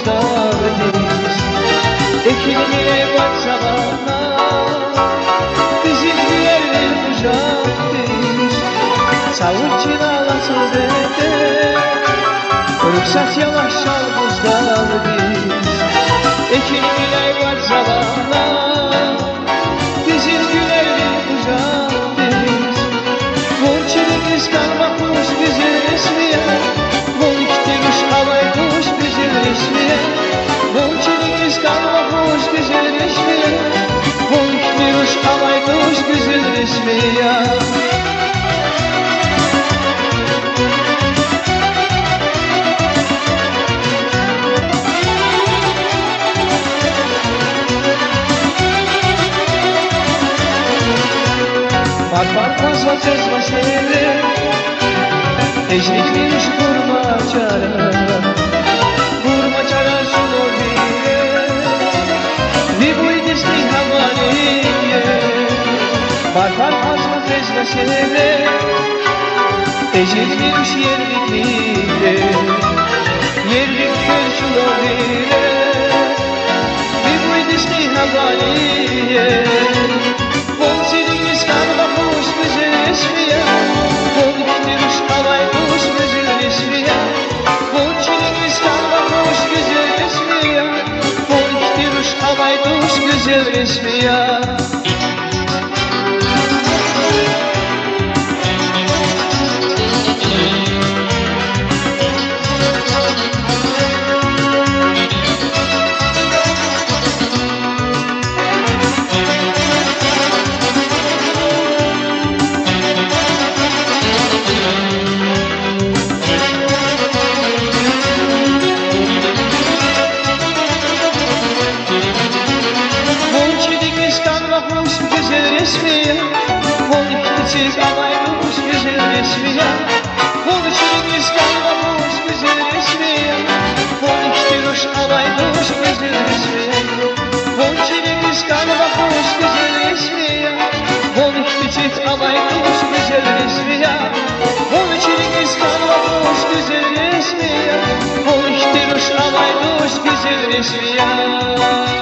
dağdayız. Ekilmeye başlamana bizim diğerler kucaktayız. Savurçin ağlasın dede, ruhsat yavaş çal buzdağdayız. Ekilmeye başlamana bizim diğerler kucaktayız. Gonçilimiz kalmakmış bizim resmiye, Gonçilimiz alaymış bizim resmiye. Gonçilimiz kalmakmış bizim resmiye, Gonçilimiz alaymış bizim resmiye. Parpar fazla cezva şehri, eşlikmiş vurma çara, vurma çara şunu diye, bir bu idisli havaliye. Parpar fazla cezva şehri, eşlikmiş yerlikliye, yerlikler şunu diye, bir bu idisli havaliye. Gonçilimiz kalmakmış bizim resmiye, Gonçilimiz alaymış bizim resmiye. Gonçilimiz kalmakmış bizim resmiye, Gonçilimiz alaymış bizim resmiye. Gonçilimiz alaymış güzel resmiye, Gonçilimiz kalmamış güzel resmiye, Gonçilimiz alaymış güzel resmiye. Gonçilimiz kalmamış güzel resmiye, Gonçilimiz alaymış güzel resmiye. Gonçilimiz kalmamış güzel resmiye, Gonçilimiz alaymış güzel resmiye.